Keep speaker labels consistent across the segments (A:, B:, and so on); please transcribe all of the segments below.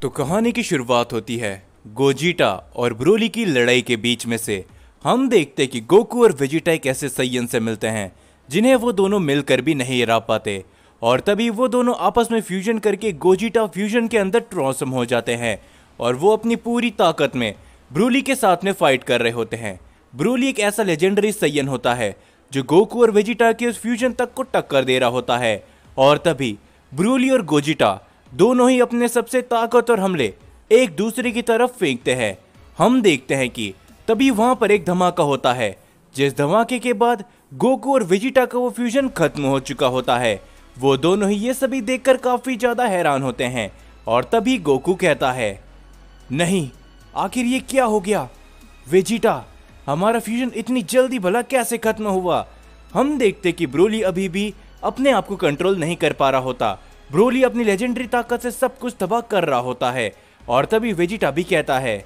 A: तो कहानी की शुरुआत होती है गोजीटा और ब्रोली की लड़ाई के बीच में से। हम देखते कि गोकू और वेजिटा एक ऐसे सैयन से मिलते हैं जिन्हें वो दोनों मिलकर भी नहीं हरा पाते, और तभी वो दोनों आपस में फ्यूजन करके गोजीटा फ्यूजन के अंदर ट्रांसफॉर्म हो जाते हैं और वो अपनी पूरी ताकत में ब्रोली के साथ में फाइट कर रहे होते हैं। ब्रोली एक ऐसा लेजेंडरी सैयन होता है जो गोकू और वेजिटा के उस फ्यूजन तक को टक्कर दे रहा होता है, और तभी ब्रोली और गोजिटा दोनों ही अपने सबसे ताकतवर हमले एक दूसरे की तरफ फेंकते हैं। हम देखते हैं कि तभी वहां पर एक धमाका होता है, जिस धमाके के बाद गोकू और वेजिटा का वो फ्यूजन खत्म हो चुका होता है। वो दोनों ही ये सभी देखकर काफी ज्यादा हैरान होते हैं, और तभी गोकू कहता है, नहीं, आखिर ये क्या हो गया? वेजिटा, हमारा फ्यूजन इतनी जल्दी भला कैसे खत्म हुआ? हम देखते कि ब्रोली अभी भी अपने आप को कंट्रोल नहीं कर पा रहा होता। ब्रोली अपनी लेजेंडरी ताकत से सब कुछ तबाह कर रहा होता है, और तभी वेजिटा भी कहता है,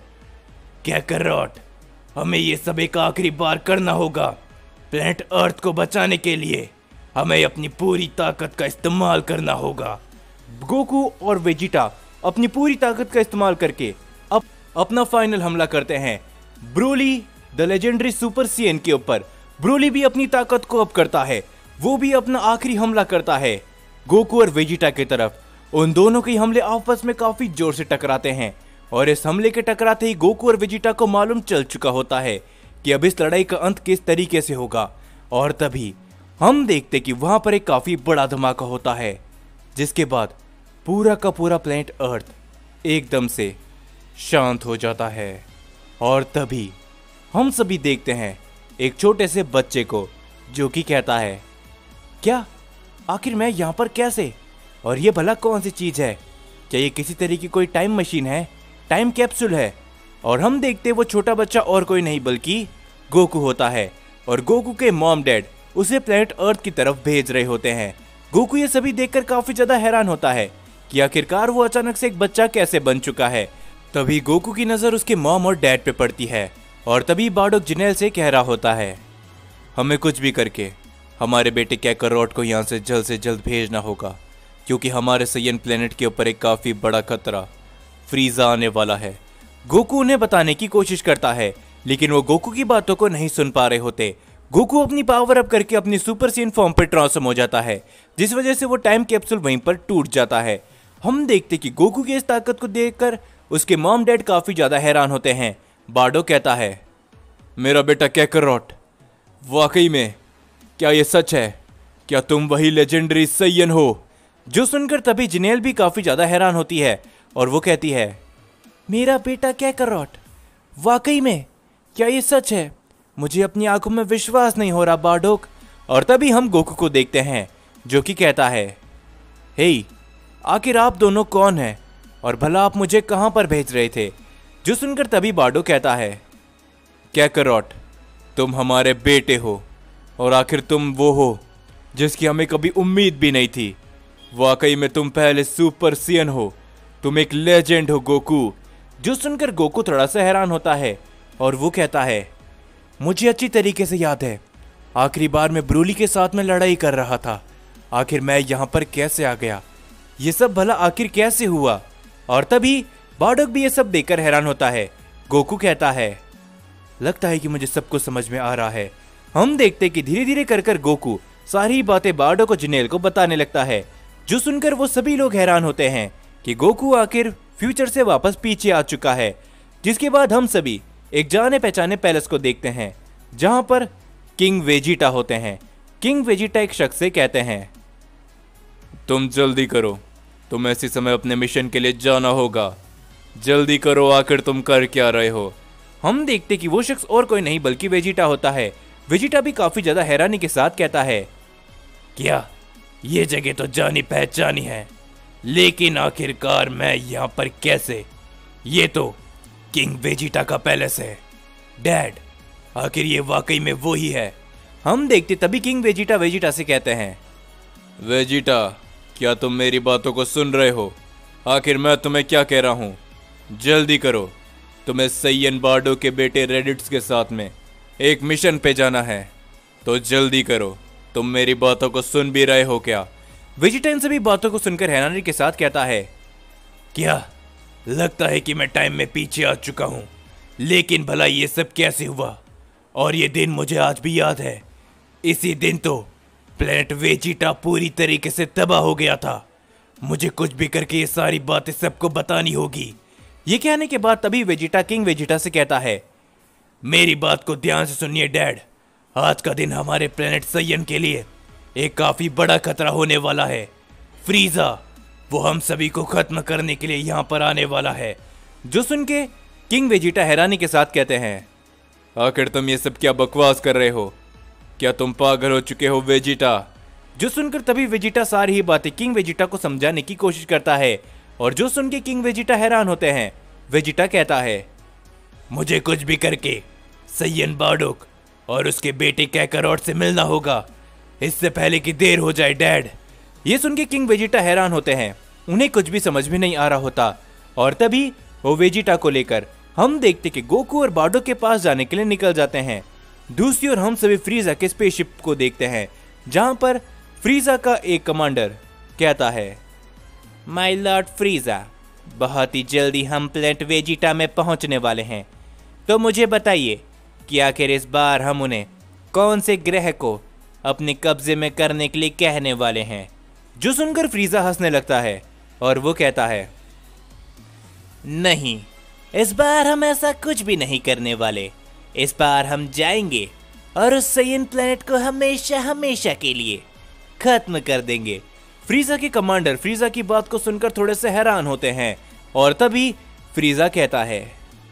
A: कैकरोट, हमें ये सब एक आखिरी बार करना होगा। प्लेनेट अर्थ को बचाने के लिए हमें अपनी पूरी ताकत का इस्तेमाल करना होगा। गोकू और वेजिटा अपनी पूरी ताकत का इस्तेमाल करके अब अपना फाइनल हमला करते हैं Broly the legendary super Saiyan के ऊपर। ब्रोली भी अपनी ताकत को अप करता है, वो भी अपना आखिरी हमला करता है गोकू और वेजिटा की तरफ। उन दोनों के हमले आपस में काफी जोर से टकराते हैं, और इस हमले के टकराते ही गोकू और वेजिटा को मालूम चल चुका होता है कि अब इस लड़ाई का अंत किस तरीके से होगा। और तभी हम देखते कि वहां पर एक काफी बड़ा धमाका होता है, जिसके बाद पूरा का पूरा प्लेनेट अर्थ एकदम से शांत हो जाता है। और तभी हम सभी देखते हैं एक छोटे से बच्चे को जो कि कहता है, क्या आखिर मैं यहाँ पर कैसे? और ये भला कौन सी चीज है? क्या ये किसी तरह की कोई टाइम मशीन है, टाइम कैप्सूल है? और हम देखते वो छोटा बच्चा और कोई नहीं बल्कि गोकू होता है, और गोकू के मॉम डैड उसे प्लेनेट अर्थ की तरफ भेज रहे होते हैं। गोकू ये सभी देखकर काफी ज्यादा हैरान होता है कि आखिरकार वो अचानक से एक बच्चा कैसे बन चुका है। तभी गोकू की नजर उसके मॉम और डैड पे पड़ती है, और तभी बार्डोक जिनेल से कह रहा होता है, हमें कुछ भी करके हमारे बेटे कैकरोट को यहाँ से जल्द भेजना होगा, क्योंकि हमारे सैयन प्लेनेट के ऊपर एक काफी बड़ा खतरा फ्रीजा आने वाला है। गोकू उन्हें बताने की कोशिश करता है, लेकिन वो गोकू की बातों को नहीं सुन पा रहे होते। गोकू अपनी पावर अप करके अपनी सुपर सीन फॉर्म पर ट्रांसफॉर्म हो जाता है, जिस वजह से वो टाइम कैप्सूल वहीं पर टूट जाता है। हम देखते कि गोकू की इस ताकत को देखकर उसके मॉम डैड काफी ज्यादा हैरान होते हैं। बार्डो कहता है, मेरा बेटा कैकरोट, वाकई में क्या ये सच है? क्या तुम वही लेजेंडरी सैयन हो? जो सुनकर तभी जिनेल भी काफी ज्यादा हैरान होती है, और वो कहती है, मेरा बेटा कैकरोट, वाकई में क्या ये सच है? मुझे अपनी आंखों में विश्वास नहीं हो रहा बार्डोक। और तभी हम गोकू को देखते हैं जो कि कहता है, हे, आखिर आप दोनों कौन हैं, और भला आप मुझे कहां पर भेज रहे थे? जो सुनकर तभी बार्डो कहता है, कैकरोट, तुम हमारे बेटे हो, और आखिर तुम वो हो जिसकी हमें कभी उम्मीद भी नहीं थी। वाकई में तुम पहले सुपर सीएन हो, तुम एक लेजेंड हो गोकू। जो सुनकर गोकू थोड़ा सा हैरान होता है, और वो कहता है, मुझे अच्छी तरीके से याद है, आखिरी बार मैं ब्रोली के साथ में लड़ाई कर रहा था। आखिर मैं यहाँ पर कैसे आ गया? ये सब भला आखिर कैसे हुआ? और तभी बार्डोक भी ये सब देखकर हैरान होता है। गोकू कहता है, लगता है कि मुझे सब कुछ समझ में आ रहा है। हम देखते कि धीरे धीरे कर गोकू सारी बातें बार्डोक और जिनेल को बताने लगता है, जो सुनकर वो सभी लोग हैरान होते हैं कि गोकू आखिर फ्यूचर से वापस पीछे आ चुका है। जिसके बाद हम सभी एक जाने पहचाने पैलेस को देखते हैं, जहां पर किंग वेजिटा होते हैं। किंग वेजिटा एक शख्स से कहते हैं, तुम जल्दी करो, तुम ऐसे समय अपने मिशन के लिए जाना होगा, जल्दी करो, आखिर तुम कर क्या रहे हो? हम देखते कि वो शख्स और कोई नहीं बल्कि वेजिटा होता है। वेजिटा भी काफी ज्यादा हैरानी के साथ कहता है, क्या ये जगह तो जानी पहचानी है, लेकिन आखिरकार मैं यहाँ पर कैसे? ये तो किंग वेजिटा का पैलेस है। डैड, आखिर ये वाकई में वो ही है? हम देखते तभी किंग वेजिटा वेजिटा से कहते हैं, वेजिटा, क्या तुम मेरी बातों को सुन रहे हो? आखिर मैं तुम्हें क्या कह रहा हूँ? जल्दी करो, तुम्हें सैयन बार्डो के बेटे रेडिट्स के साथ में एक मिशन पे जाना है, तो जल्दी करो। तुम मेरी बातों को सुन भी रहे हो क्या? वेजिटा इन सभी बातों को सुनकर हैरानी के साथ कहता है, क्या लगता है कि मैं टाइम में पीछे आ चुका हूँ, लेकिन भला ये सब कैसे हुआ? और ये दिन मुझे आज भी याद है। इसी दिन तो प्लेनेट वेजिटा पूरी तरीके से तबाह हो गया था। मुझे कुछ भी करके ये सारी बातें सबको बतानी होगी। ये कहने के बाद तभी वेजिटा किंग वेजिटा से कहता है, मेरी बात को ध्यान से सुनिए डैड। आज का दिन हमारे प्लेनेट सयन के लिए एक काफी बड़ा खतरा होने वाला है। फ्रीजा वो हम सभी को खत्म करने के लिए यहाँ पर आने वाला है। जो सुन के किंग वेजिटा हैरानी के साथ कहते हैं, आखिर तुम ये सब क्या बकवास कर रहे हो? क्या तुम पागल हो चुके हो वेजिटा? जो सुनकर तभी वेजिटा सारी ही बातें किंग वेजिटा को समझाने की कोशिश करता है, और जो सुन के किंग वेजिटा हैरान होते हैं। वेजिटा कहता है, मुझे कुछ भी करके सयन बार्डोक और उसके बेटे कैकारोट से मिलना होगा, इससे पहले कि देर हो जाए डैड। ये सुन के किंग वेजिटा हैरान होते हैं, उन्हें कुछ भी समझ में नहीं आ रहा होता। और तभी वो वेजिटा को लेकर हम देखते कि गोकू और बार्डोक के पास जाने के लिए निकल जाते हैं। दूसरी ओर हम सभी फ्रीजा के स्पेसशिप को देखते हैं, जहां पर फ्रीजा का एक कमांडर कहता है, माय लॉर्ड फ्रीजा, बहुत ही जल्दी हम प्लेनेट वेजिटा में पहुंचने वाले हैं। तो मुझे बताइए कि आखिर इस बार हम उन्हें कौन से ग्रह को अपने कब्जे में करने के लिए कहने वाले हैं। जो सुनकर फ्रीजा हंसने लगता है और वो कहता है, नहीं, इस बार हम ऐसा कुछ भी नहीं करने वाले। इस बार हम जाएंगे और उस सयन प्लेनेट को हमेशा हमेशा के लिए खत्म कर देंगे। फ्रीजा के कमांडर फ्रीजा की बात को सुनकर थोड़े से हैरान होते हैं, और तभी फ्रीजा कहता है,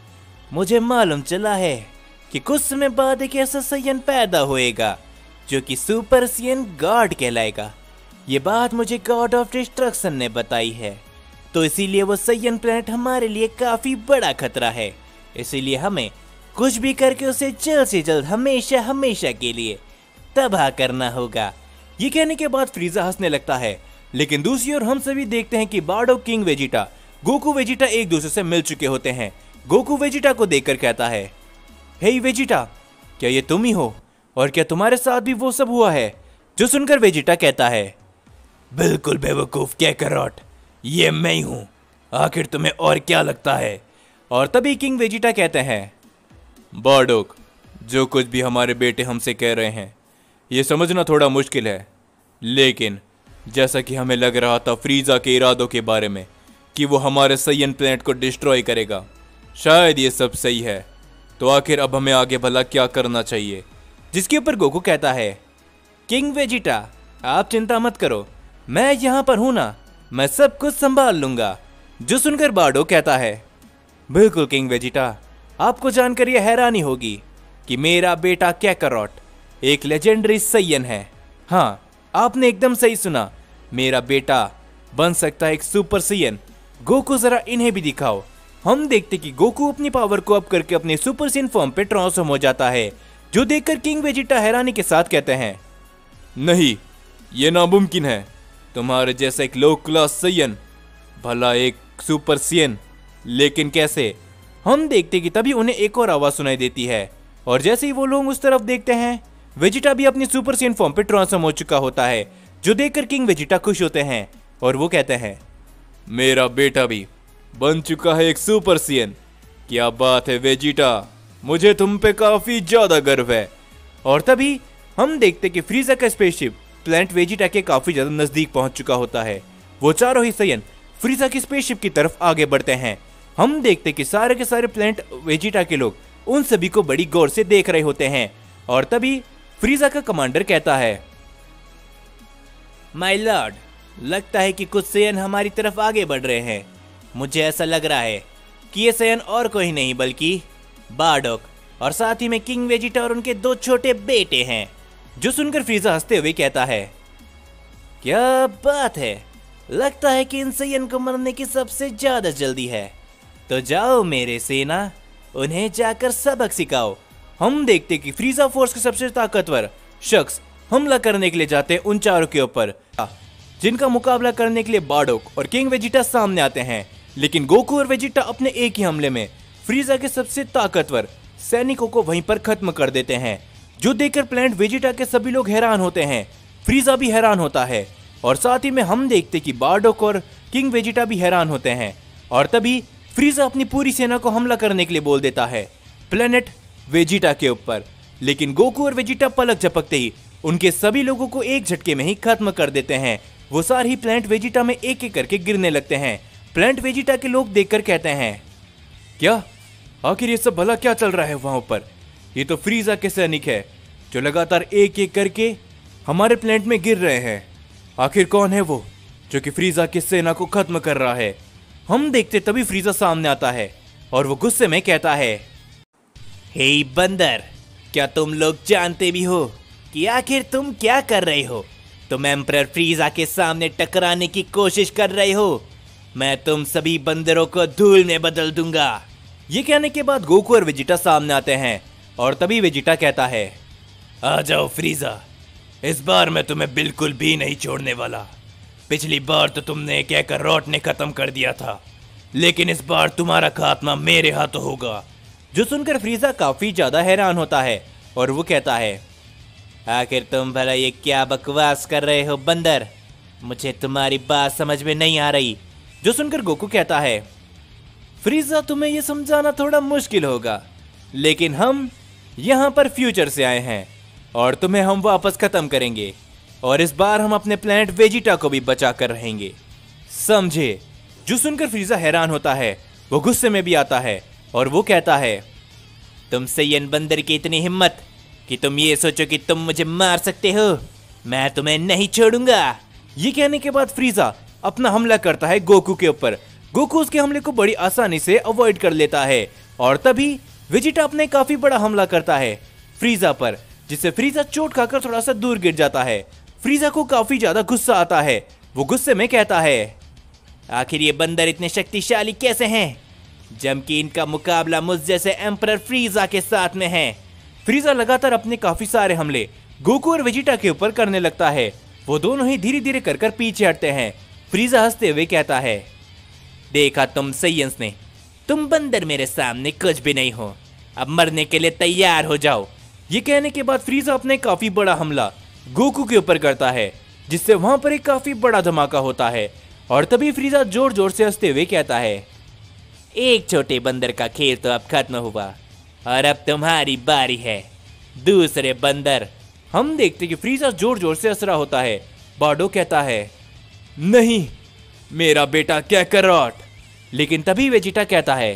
A: मुझे मालूम चला है कि कुछ समय बाद एक ऐसा सयन पैदा होएगा जो कि सुपर सयन गॉड कहलाएगा। ये बात मुझे गॉड ऑफ डिस्ट्रक्शन ने बताई है, तो इसीलिए वो सयन प्लेनेट हमारे लिए काफी बड़ा खतरा है। इसीलिए हमें कुछ भी करके उसे जल्द से जल्द हमेशा हमेशा के लिए तबाह करना होगा। ये कहने के बाद फ्रीजा हंसने लगता है, लेकिन दूसरी ओर हम सभी देखते हैं कि Bardock, king Vegeta, Goku Vegeta एक दूसरे से मिल चुके होते हैं। गोकू वेजिटा को देखकर कहता है, हे वेजिटा, क्या ये तुम ही हो? और क्या तुम्हारे साथ भी वो सब हुआ है? जो सुनकर वेजिटा कहता है, बिल्कुल बेवकूफ कैकारोट, ये मैं ही हूं। आखिर तुम्हें और क्या लगता है? और तभी किंग वेजिटा कहते हैं, बार्डोक, जो कुछ भी हमारे बेटे हमसे कह रहे हैं ये समझना थोड़ा मुश्किल है, लेकिन जैसा कि हमें लग रहा था फ्रीजा के इरादों के बारे में कि वो हमारे सयन प्लेनेट को डिस्ट्रॉय करेगा, शायद ये सब सही है। तो आखिर अब हमें आगे भला क्या करना चाहिए? जिसके ऊपर गोकू कहता है, किंग वेजिटा, आप चिंता मत करो, मैं यहाँ पर हूं ना, मैं सब कुछ संभाल लूंगा। जो सुनकर बार्डो कहता है, बिल्कुल किंग वेजिटा, आपको जानकर यह हैरानी होगी कि मेरा बेटा कैकारोट एक लेजेंडरी सयन है। हाँ, आपने एकदम सही सुना, मेरा बेटा बन सकता है एक सुपर सयन। गोकू, जरा इन्हें भी दिखाओ। हम देखते कि गोकू अपनी पावर को अप करके अपने सुपर सयन फॉर्म पे ट्रांसफॉर्म हो जाता है। जो देखकर किंग वेजिटा हैरानी के साथ कहते हैं, नहीं, ये नामुमकिन है। तुम्हारे जैसा एक लो क्लास सयन, भला एक सुपर सयन, लेकिन कैसे? हम देखते कि तभी उन्हें एक और आवाज सुनाई देती है, और जैसे ही वो लोग उस तरफ देखते हैं, वेजिटा भी अपनी सुपर सयन फॉर्म पे ट्रांसफॉर्म हो चुका होता है। जो देखकर किंग वेजिटा खुश होते हैं और वो कहते हैं, मेरा बेटा भी बन चुका है एक सुपर सयन। क्या बात है वेजिटा, मुझे तुम पे काफी ज्यादा गर्व है। और तभी हम देखते कि फ्रीजा का स्पेसशिप प्लेनेट वेजिटा के काफी ज्यादा नजदीक पहुंच चुका होता है। वो चारों ही सयन फ्रीजा की स्पेसशिप की तरफ आगे बढ़ते हैं। हम देखते कि सारे के सारे प्लेनेट वेजिटा के लोग उन सभी को बड़ी गौर से देख रहे होते हैं। और तभी फ्रीजा का कमांडर कहता है, माय लॉर्ड, लगता है कि कुछ सयन हमारी तरफ आगे बढ़ रहे हैं। मुझे ऐसा लग रहा है कि ये सयन और कोई नहीं बल्कि बार्डोक और साथ ही में किंग वेजिटा और उनके दो छोटे बेटे हैं। जो सुनकर फ्रीजा हंसते हुए कहता है, क्या बात है, लगता है कि इन सयन को मरने की सबसे ज्यादा जल्दी है। तो जाओ मेरे सेना, उन्हें जाकर सबक सिखाओ। हम देखते कि फ्रीजा फोर्स के सबसे ताकतवर शख्स हमला करने के लिए जाते हैं उन चारों के ऊपर, जिनका मुकाबला करने के लिए बार्डोक और किंग वेजिटा सामने आते हैं। लेकिन गोकू और वेजिटा अपने एक ही हमले में फ्रीजा के सबसे ताकतवर सैनिकों को वहीं पर खत्म कर देते हैं। जो देखकर प्लेनेट वेजिटा के सभी लोग हैरान होते हैं, फ्रीजा भी हैरान होता है, और साथ ही में हम देखते कि बार्डोक और किंग वेजिटा भी हैरान होते हैं। और तभी फ्रीजा अपनी पूरी सेना को हमला करने के लिए बोल देता है प्लेनेट वेजिटा के ऊपर, लेकिन गोकू और वेजिटा पलक झपकते ही उनके सभी लोगों को एक झटके में ही खत्म कर देते हैं। वो सारे ही प्लेनेट वेजिटा में एक एक करके गिरने लगते हैं। प्लेनेट वेजिटा के लोग देखकर कहते हैं, क्या आखिर ये सब भला क्या चल रहा है वहां ऊपर? ये तो फ्रीजा के सैनिक है जो लगातार एक एक करके हमारे प्लेनेट में गिर रहे हैं। आखिर कौन है वो जो कि फ्रीजा की सेना को खत्म कर रहा है? हम देखते तभी फ्रीजा सामने आता है और वो गुस्से में कहता है, हे बंदर, क्या तुम लोग जानते भी हो कि आखिर तुम क्या कर रहे हो? तुम एम्परर फ्रीजा के सामने टकराने की कोशिश कर रहे हो। मैं तुम सभी बंदरों को धूल में बदल दूंगा। ये कहने के बाद गोकू और वेजिटा सामने आते हैं और तभी वेजिटा कहता है, आ जाओ फ्रीजा, इस बार मैं तुम्हें बिल्कुल भी नहीं छोड़ने वाला। पिछली बार तो तुमने कैकारोट ने खत्म कर दिया था, लेकिन इस बार तुम्हारा खात्मा मेरे हाथों होगा। जो सुनकर फ्रीजा काफी ज्यादा हैरान होता है और वो कहता है, आखिर तुम भला ये क्या बकवास कर रहे हो बंदर? मुझे तुम्हारी बात समझ में नहीं आ रही। जो सुनकर गोकू कहता है, फ्रीजा तुम्हें ये समझाना थोड़ा मुश्किल होगा, लेकिन हम यहाँ पर फ्यूचर से आए हैं और तुम्हें हम वापस खत्म करेंगे और इस बार हम अपने प्लेनेट वेजिटा को भी बचा कर रहेंगे, समझे? जो सुनकर फ्रीजा हैरान होता है, वो गुस्से में भी आता है और वो कहता है, तुम सैयन बंदर की इतनी हिम्मत कि तुम ये सोचो कि तुम मुझे मार सकते हो? मैं तुम्हें नहीं छोड़ूंगा। ये कहने के बाद फ्रीजा अपना हमला करता है गोकू के ऊपर। गोकू उसके हमले को बड़ी आसानी से अवॉइड कर लेता है और तभी वेजिटा अपने काफी बड़ा हमला करता है फ्रीजा पर, जिससे फ्रीजा चोट खाकर थोड़ा सा दूर गिर जाता है। फ्रीजा को काफी ज्यादा गुस्सा आता है। वो गुस्से में कहता है, आखिर ये बंदर इतने शक्तिशाली कैसे हैं, जबकि इनका मुकाबला मुझ जैसे एम्परर फ्रीजा के साथ में है। फ्रीजा लगातार अपने काफी सारे हमले गोकू और वेजिटा के ऊपर करने लगता है। वो दोनों ही धीरे धीरे कर पीछे हटते हैं। फ्रीजा हंसते हुए कहता है, देखा तुम सैयंस ने, तुम बंदर मेरे सामने कुछ भी नहीं हो। अब मरने के लिए तैयार हो जाओ। ये कहने के बाद फ्रीजा अपने काफी बड़ा हमला गोकू के ऊपर करता है, जिससे वहां पर एक काफी बड़ा धमाका होता है और तभी फ्रीजा जोर जोर से हंसते हुए कहता है, एक छोटे बंदर का खेल तो अब खत्म हुआ और अब तुम्हारी बारी है, दूसरे बंदर। हम देखते कि फ्रीजा जोर जोर से हंस रहा होता है। बार्डो कहता है, नहीं मेरा बेटा कैकारोट। लेकिन तभी वेजिटा कहता है,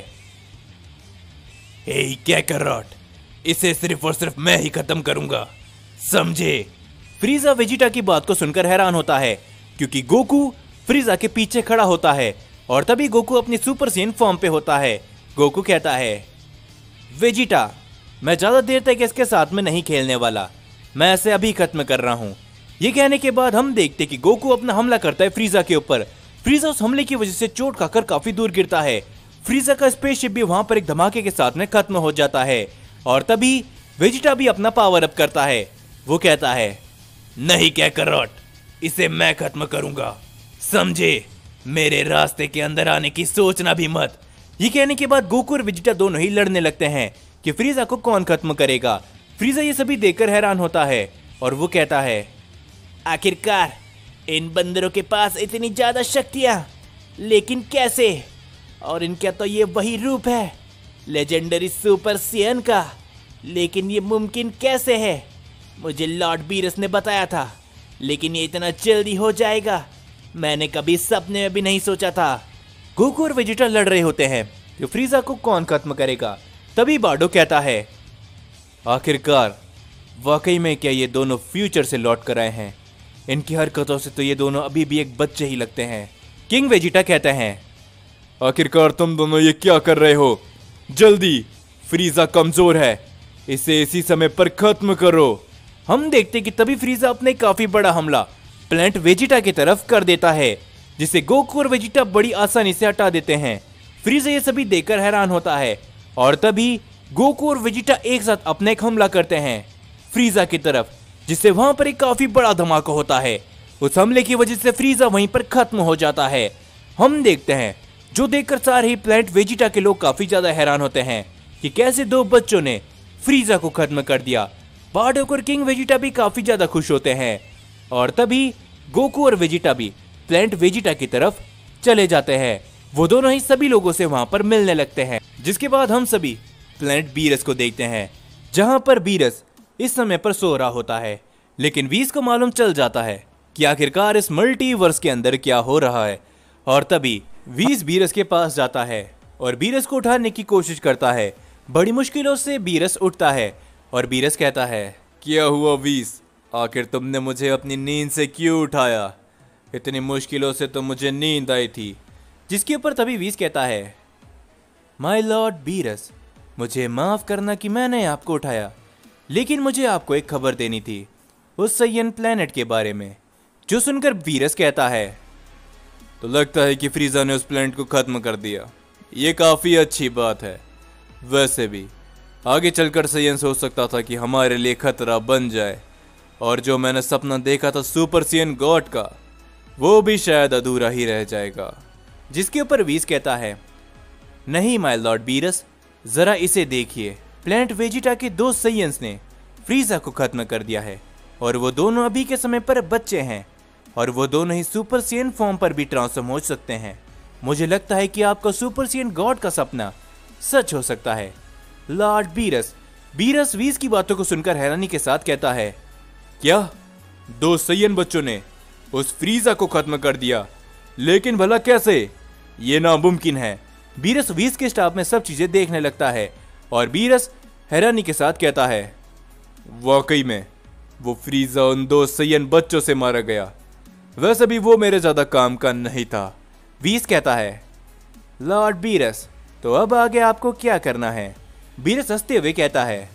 A: हे कैकारोट, इसे सिर्फ और सिर्फ मैं ही खत्म करूंगा, समझे? फ्रीजा वेजिटा की बात को सुनकर हैरान होता है क्योंकि गोकू फ्रीजा के पीछे खड़ा होता है और तभी गोकू अपनी सुपर सैयन फॉर्म पे होता है। गोकू कहता है, वेजिटा, मैं ज्यादा देर तक इसके साथ में नहीं खेलने वाला, मैं इसे अभी खत्म कर रहा हूं। ये कहने के बाद हम देखते कि गोकू अपना हमला करता है फ्रीजा के ऊपर। फ्रीजा उस हमले की वजह से चोट खाकर काफी दूर गिरता है। फ्रीजा का स्पेसशिप भी वहां पर एक धमाके के साथ में खत्म हो जाता है और तभी वेजिटा भी अपना पावर अप करता है। वो कहता है, नहीं कैकारोट, इसे मैं खत्म करूंगा, समझे? मेरे रास्ते के अंदर आने की सोचना भी मत। ये कहने के बाद गोकू और वेजिटा दोनों ही लड़ने लगते हैं कि फ्रीजा को कौन खत्म करेगा। फ्रीजा ये सभी देखकर हैरान होता है और वो कहता है, आखिरकार इन बंदरों के पास इतनी ज्यादा शक्तियां, लेकिन कैसे? और इनका तो ये वही रूप है लेजेंडरी सुपर सैयन का, लेकिन ये मुमकिन कैसे है? मुझे लॉर्ड बीरस ने बताया था, लेकिन ये इतना जल्दी हो जाएगा मैंने कभी सपने में भी नहीं सोचा था। गोकू और वेजिटा लड़ रहे होते हैं कि फ्रीजा को कौन खत्म करेगा। तभी बार्डो कहता है, आखिरकार वाकई में क्या ये दोनों फ्यूचर से लौट कर आए हैं? इनकी हरकतों से तो ये दोनों अभी भी एक बच्चे ही लगते हैं। किंग वेजिटा कहते हैं, आखिरकार तुम दोनों ये क्या कर रहे हो? जल्दी, फ्रीजा कमजोर है, इसे इसी समय पर खत्म करो। हम देखते कि तभी फ्रीजा अपने काफी बड़ा हमला प्लेनेट वेजिटा की तरफ कर देता है, जिसे गोकू और वेजिटा बड़ी आसानी से हटा देते हैं। फ्रीजा ये सभी देखकर हैरान होता है और तभी गोकू और वेजिटा एक साथ अपने एक हमला करते हैं फ्रीजा की तरफ, जिससे वहां पर एक काफी बड़ा धमाका होता है। उस हमले की वजह से फ्रीजा वहीं पर खत्म हो जाता है। हम देखते हैं, जो देखकर सारे ही प्लेनेट वेजिटा के लोग काफी ज्यादा हैरान होते हैं कि कैसे दो बच्चों ने फ्रीजा को खत्म कर दिया। बार्डोक और किंग वेजिटा भी काफी ज्यादा खुश होते हैं और तभी गोकू और वेजिटा भी प्लेनेट वेजिटा की तरफ चले जाते हैं। वो दोनों ही सभी लोगों से वहां पर मिलने लगते हैं। जिसके बाद हम सभी प्लेनेट बीरस को देखते हैं, जहां पर बीरस इस समय पर सो रहा होता है। लेकिन वीस को मालूम चल जाता है कि आखिरकार इस मल्टीवर्स के अंदर क्या हो रहा है। और तभी वीस बीरस के पास जाता है और बीरस को उठाने की कोशिश करता है। बड़ी मुश्किलों से बीरस उठता है और बीरस कहता है, क्या हुआ वीस, आखिर तुमने मुझे अपनी नींद से क्यों उठाया? इतनी मुश्किलों से तो मुझे नींद आई थी। जिसके ऊपर तभी वीस कहता है, माय लॉर्ड बीरस, मुझे माफ करना कि मैंने आपको उठाया, लेकिन मुझे आपको एक खबर देनी थी उस सयन प्लेनेट के बारे में। जो सुनकर बीरस कहता है, तो लगता है कि फ्रीजा ने उस प्लेनेट को खत्म कर दिया। ये काफी अच्छी बात है। वैसे भी आगे चलकर सयन हो सकता था कि हमारे लिए खतरा बन जाए, और जो मैंने सपना देखा था सुपर सियन गॉड का, वो भी शायद अधूरा ही रह जाएगा। जिसके ऊपर वीस कहता है, नहीं माय लॉर्ड बीरस, जरा इसे देखिए, प्लेनेट वेजिटा के दो सयंस ने फ्रीजा को खत्म कर दिया है, और वो दोनों अभी के समय पर बच्चे हैं, और वो दोनों ही सुपर सियन फॉर्म पर भी ट्रांसफॉर्म हो सकते हैं। मुझे लगता है कि आपका सुपर सियन गॉड का सपना सच हो सकता है लॉर्ड बीरस। बीरस वीस की बातों को सुनकर हैरानी के साथ कहता है, क्या दो सयन बच्चों ने उस फ्रीजा को खत्म कर दिया? लेकिन भला कैसे? ये नामुमकिन है। बीरस वीस के स्टाफ में सब चीजें देखने लगता है और बीरस हैरानी के साथ कहता है, वाकई में वो फ्रीजा उन दो सयन बच्चों से मारा गया। वैसे भी वो मेरे ज्यादा काम का नहीं था। वीस कहता है, लॉर्ड बीरस, तो अब आगे आपको क्या करना है? बीरस हंसते हुए कहता है,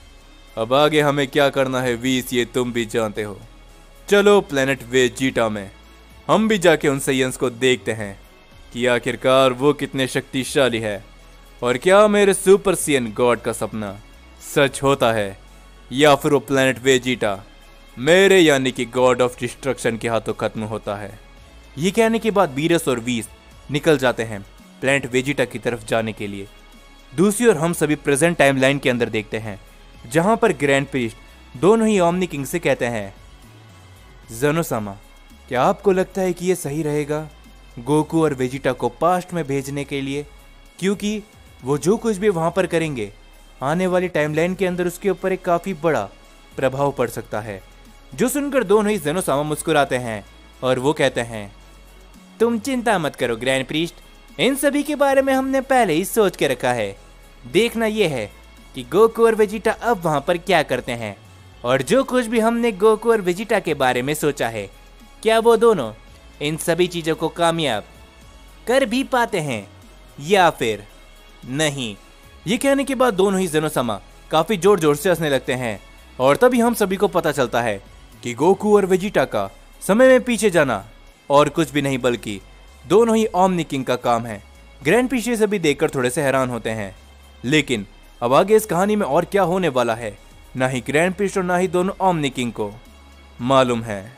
A: अब आगे हमें क्या करना है वीस, ये तुम भी जानते हो। चलो प्लेनेट वेजिटा में हम भी जाके उन सयंस को देखते हैं कि आखिरकार वो कितने शक्तिशाली है, और क्या मेरे सुपर सियन गॉड का सपना सच होता है, या फिर वो प्लेनेट वेजिटा मेरे यानी कि गॉड ऑफ डिस्ट्रक्शन के हाथों खत्म होता है। ये कहने के बाद बीरस और वीस निकल जाते हैं प्लेनेट वेजिटा की तरफ जाने के लिए। दूसरी ओर हम सभी प्रेजेंट टाइमलाइन के अंदर देखते हैं, जहां पर ग्रैंड प्रीस्ट दोनों ही ओमनी किंग से कहते हैं, ज़ेनोसामा, क्या आपको लगता है कि ये सही रहेगा गोकू और वेजिटा को पास्ट में भेजने के लिए? क्योंकि वो जो कुछ भी वहां पर करेंगे, आने वाली टाइमलाइन के अंदर उसके ऊपर एक काफी बड़ा प्रभाव पड़ सकता है। जो सुनकर दोनों ही ज़ेनोसामा मुस्कुराते हैं और वो कहते हैं, तुम चिंता मत करो ग्रैंड प्रीस्ट, इन सभी के बारे में हमने पहले ही सोच के रखा है। देखना यह है कि गोकू और वेजिटा अब वहां पर क्या करते हैं, और जो कुछ भी हमने गोकू और वेजिटा के बारे में सोचा है, क्या वो दोनों इन सभी चीजों को कामयाब कर भी पाते हैं या फिर नहीं। ये कहने के बाद दोनों ही ज़ेनोसामा काफी जोर जोर से हंसने लगते हैं, और तभी हम सभी को पता चलता है कि गोकू और वेजिटा का समय में पीछे जाना और कुछ भी नहीं बल्कि दोनों ही ओमनी किंग का काम है। ग्रैंड पीछे से भी देखकर थोड़े से हैरान होते हैं, लेकिन अब आगे इस कहानी में और क्या होने वाला है, ना ही ग्रैंड पीस और ना ही दोनों ओमनी किंग को मालूम है।